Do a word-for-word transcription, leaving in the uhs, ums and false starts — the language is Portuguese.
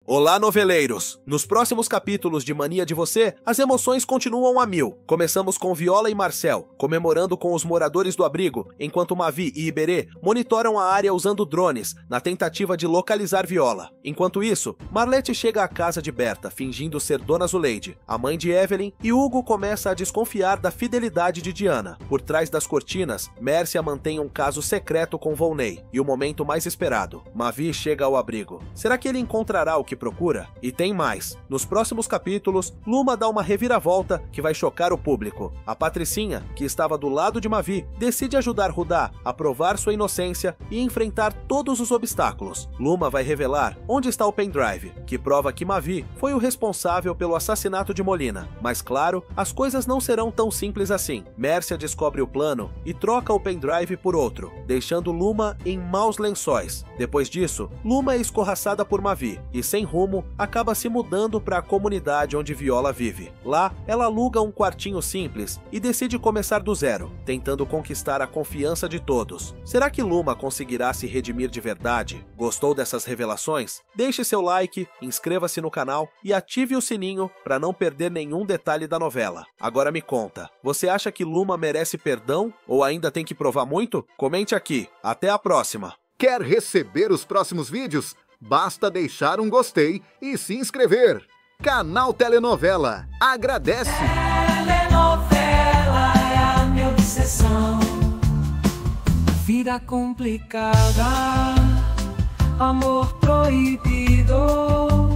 Olá, noveleiros! Nos próximos capítulos de Mania de Você, as emoções continuam a mil. Começamos com Viola e Marcel, comemorando com os moradores do abrigo, enquanto Mavi e Iberê monitoram a área usando drones, na tentativa de localizar Viola. Enquanto isso, Marlete chega à casa de Berta, fingindo ser Dona Zuleide, a mãe de Evelyn, e Hugo começa a desconfiar da fidelidade de Diana. Por trás das cortinas, Mércia mantém um caso secreto com Volney, e o momento mais esperado, Mavi chega ao abrigo. Será que ele encontrará o que procura? E tem mais. Nos próximos capítulos, Luma dá uma reviravolta que vai chocar o público. A Patricinha, que estava do lado de Mavi, decide ajudar Rudá a provar sua inocência e enfrentar todos os obstáculos. Luma vai revelar onde está o pendrive, que prova que Mavi foi o responsável pelo assassinato de Molina. Mas claro, as coisas não serão tão simples assim. Mércia descobre o plano e troca o pendrive por outro, deixando Luma em maus lençóis. Depois disso, Luma é escorraçada por Mavi e, sem rumo, acaba se mudando para a comunidade onde Viola vive. Lá, ela aluga um quartinho simples e decide começar do zero, tentando conquistar a confiança de todos. Será que Luma conseguirá se redimir de verdade? Gostou dessas revelações? Deixe seu like, inscreva-se no canal e ative o sininho para não perder nenhum detalhe da novela. Agora me conta, você acha que Luma merece perdão ou ainda tem que provar muito? Comente aqui. Até a próxima! Quer receber os próximos vídeos? Basta deixar um gostei e se inscrever. Canal Telenovela agradece. Telenovela é a minha obsessão. Vida complicada, amor proibido.